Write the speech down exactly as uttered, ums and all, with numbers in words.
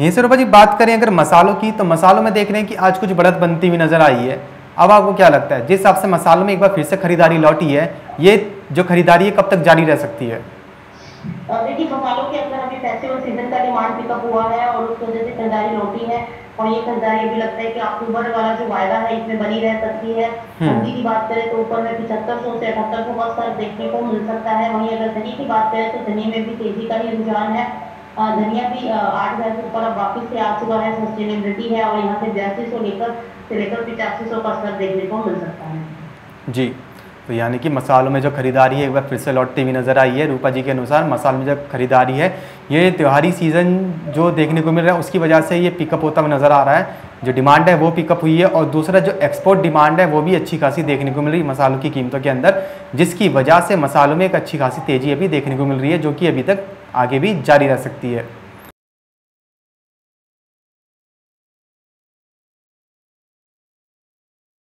यहीं से रूपा जी बात करें अगर मसालों की, तो मसालों में देख रहे हैं कि आज कुछ बढ़त बनती हुई नजर आई है। अब आपको क्या लगता है, जिस हिसाब से मसालों में एक बार फिर से खरीदारी लौटी है, ये जो खरीदारी है कब तक जारी रह सकती है? देखिए मसालों के अंदर अभी फेस्टिवल सीजन का डिमांड पिकअप हुआ है और उसकी वजह से खरीदारी लौटी है। और ये खरीदारी भी लगता है कि अक्टूबर वाला जो वायदा है इसमें बनी रह सकती है। मूंगी की बात करें तो ऊपर में पिछहत्तर सौ से अठहत्तर सौ का स्तर देखने को मिल सकता है। वहीं अगर धनिया की बात करें तो धनिया में भी तेजी का ही रुझान है। धनिया भी आठ हजार के ऊपर अब वापिस से आ चुका है, सस्टेनेबिलिटी है और यहाँ से बयासी सौ लेकर से लेकर पिचासी सौ का स्तर देखने को मिल सकता है। जी, तो यानी कि मसालों में जो खरीदारी है एक बार फिर से लौटती हुई नज़र आई है। रूपा जी के अनुसार मसालों में जो खरीदारी है ये त्योहारी सीज़न जो देखने को मिल रहा है उसकी वजह से ये पिकअप होता हुआ नज़र आ रहा है। जो डिमांड है वो पिकअप हुई है और दूसरा जो एक्सपोर्ट डिमांड है वो भी अच्छी खासी देखने को मिल रही है मसालों की कीमतों के अंदर, जिसकी वजह से मसालों में एक अच्छी खासी तेज़ी अभी देखने को मिल रही है, जो कि अभी तक आगे भी जारी रह सकती है।